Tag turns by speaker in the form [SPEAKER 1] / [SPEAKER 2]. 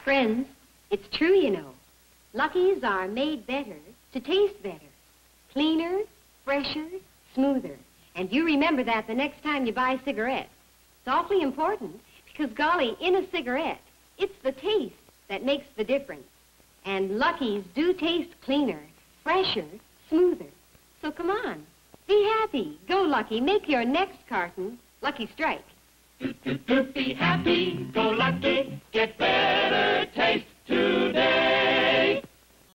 [SPEAKER 1] Friends, it's true, you know. Lucky's are made better to taste better. Cleaner, fresher, smoother. And you remember that the next time you buy cigarettes. It's awfully important because, golly, in a cigarette, it's the taste that makes the difference. And Lucky's do taste cleaner, fresher, smoother. So come on, be happy. Go, Lucky, make your next carton Lucky Strike.
[SPEAKER 2] Be happy, go Lucky, get better taste today.